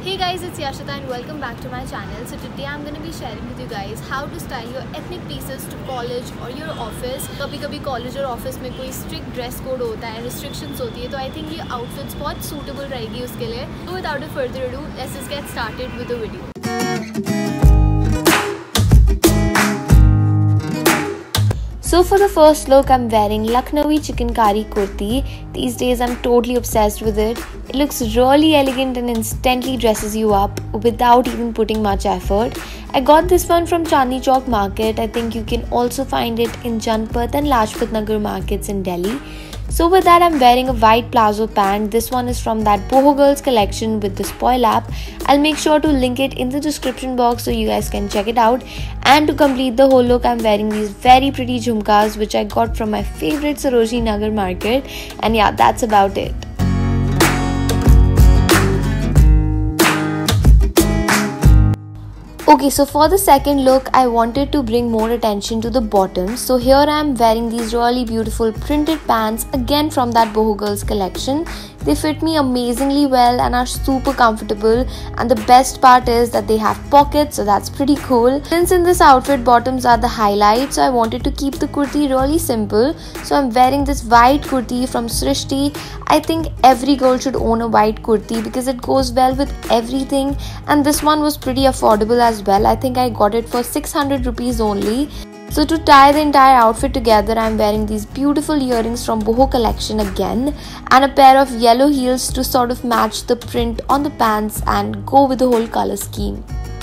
Hey guys, it's Yashita and welcome back to my channel. So today I'm going to be sharing with you guys how to style your ethnic pieces to college or your office. कभी college और office में कोई strict dress code होता है, restrictions होती है, तो I think ये outfits बहुत suitable रहेगी उसके लिए. So without a further ado, let's just get started with the video. So for the first look, I'm wearing Lucknowi chikankari kurti. These days I'm totally obsessed with it. It looks really elegant and instantly dresses you up without even putting much effort. I got this one from Chandni Chowk market. I think you can also find it in Janpat and Lajpat Nagar markets in Delhi. So with that, I'm wearing a white palazzo pant. This one is from that Boho Girls collection with the spoil app. I'll make sure to link it in the description box so you guys can check it out. And to complete the whole look, I'm wearing these very pretty jhumkas which I got from my favorite Sarojini Nagar market. And yeah, that's about it. Okay, so for the second look, I wanted to bring more attention to the bottoms. So here I am wearing these really beautiful printed pants again from that Boho Girls collection. They fit me amazingly well and are super comfortable, and the best part is that they have pockets, so that's pretty cool. Since in this outfit bottoms are the highlight, so I wanted to keep the kurti really simple. So I'm wearing this white kurti from Srishti. I think every girl should own a white kurti because it goes well with everything, and this one was pretty affordable as well. I think I got it for 600 rupees only. So to tie the entire outfit together, I'm wearing these beautiful earrings from Boho collection again, and a pair of yellow heels to sort of match the print on the pants and go with the whole color scheme.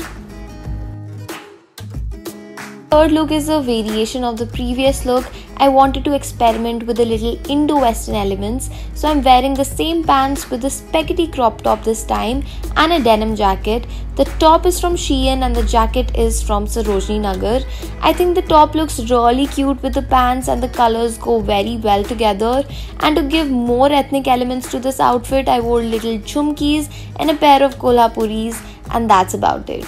Third look is a variation of the previous look. I wanted to experiment with a little Indo-Western elements, so I'm wearing the same pants with a spaghetti crop top this time and a denim jacket. The top is from Shein and the jacket is from Sarojini Nagar. I think the top looks really cute with the pants and the colors go very well together. And to give more ethnic elements to this outfit, I wore little jhumkis and a pair of kolhapuris, and that's about it.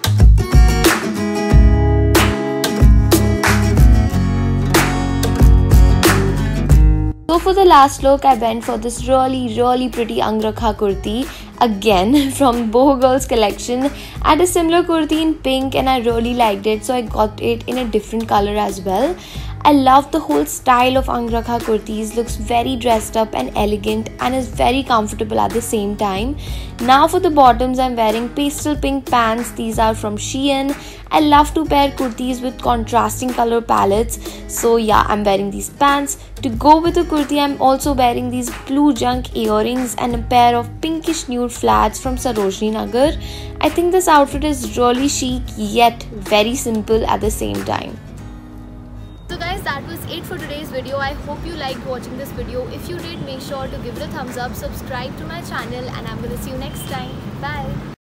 So for the last look, I went for this really pretty Angrakha kurti again from Boho Girls collection. I had a similar kurti in pink and I really liked it, so I got it in a different color as well. I love the whole style of Angrakha kurtis. Looks very dressed up and elegant and is very comfortable at the same time. Now for the bottoms, I'm wearing pastel pink pants. These are from Shein. I love to pair kurtis with contrasting color palettes. So yeah, I'm wearing these pants. To go with the kurti, I'm also wearing these blue junk earrings and a pair of pinkish nude flats from Sarojini Nagar. I think this outfit is really chic yet very simple at the same time. So guys, that was it for today's video. I hope you liked watching this video. If you did, make sure to give it a thumbs up, subscribe to my channel, and I'm gonna see you next time. Bye.